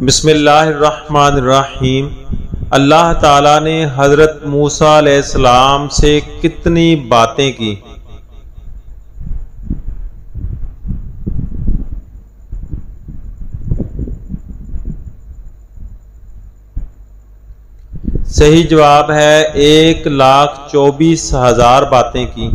بسم اللہ الرحمن الرحیم۔ اللہ تعالیٰ نے حضرت موسیٰ علیہ السلام سے کتنی باتیں کی۔ صحیح جواب ہے 1,24,000 باتیں کی۔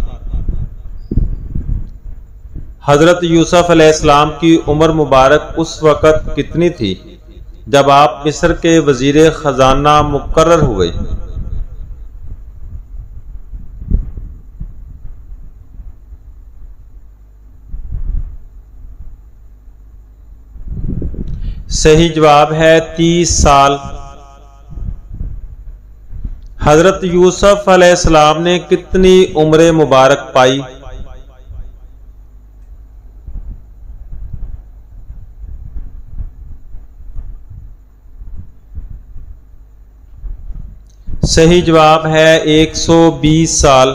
حضرت یوسف علیہ السلام کی عمر مبارک اس وقت کتنی تھی جب آپ مصر کے وزیر خزانہ مقرر ہوئے؟ صحیح جواب ہے 30 سال۔ حضرت یوسف علیہ السلام نے کتنی عمر مبارک پائی؟ صحیح جواب ہے 120 سال۔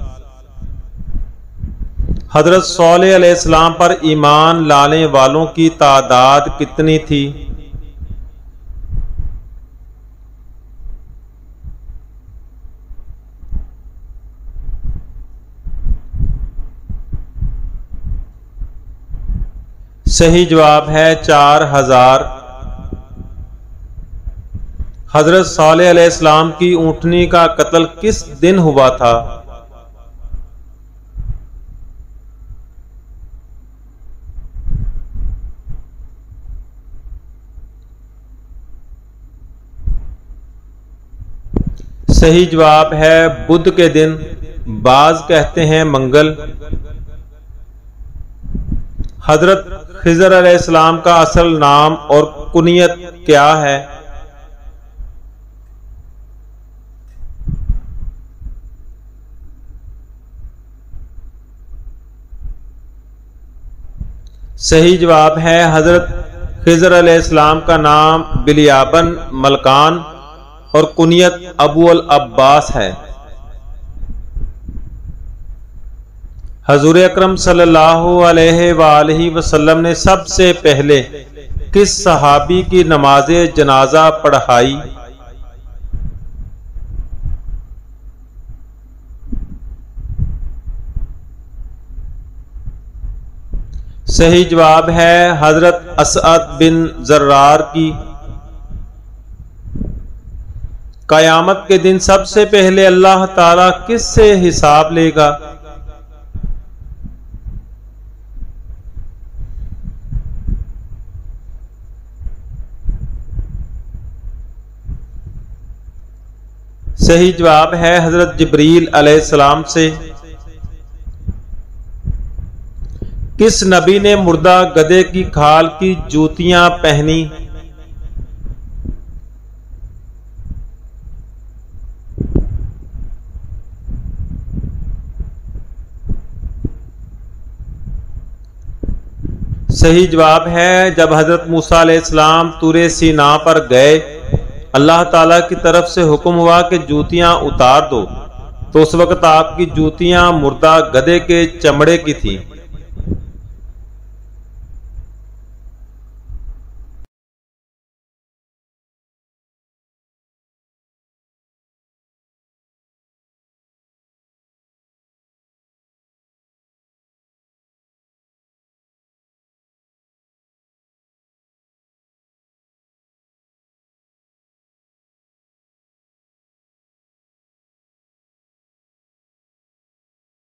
حضرت صالح علیہ السلام پر ایمان لانے والوں کی تعداد کتنی تھی؟ صحیح جواب ہے 4000۔ حضرت صالح علیہ السلام کی اونٹنی کا قتل کس دن ہوا تھا؟ صحیح جواب ہے بدھ کے دن، بعض کہتے ہیں منگل۔ حضرت خضر علیہ السلام کا اصل نام اور کنیت کیا ہے؟ صحیح جواب ہے حضرت خضر علیہ السلام کا نام بلیابن ملکان اور کنیت ابو العباس ہے۔ حضور اکرم صلی اللہ علیہ وآلہ وسلم نے سب سے پہلے کس صحابی کی نماز جنازہ پڑھائی؟ صحیح جواب ہے حضرت اسعد بن زرار کی۔ قیامت کے دن سب سے پہلے اللہ تعالیٰ کس سے حساب لے گا؟ صحیح جواب ہے حضرت جبریل علیہ السلام سے۔ کس نبی نے مردہ گدھے کی کھال کی جوتیاں پہنی؟ صحیح جواب ہے جب حضرت موسیٰ علیہ السلام طور سینا پر گئے، اللہ تعالیٰ کی طرف سے حکم ہوا کہ جوتیاں اتار دو، تو اس وقت آپ کی جوتیاں مردہ گدھے کے چمڑے کی تھیں۔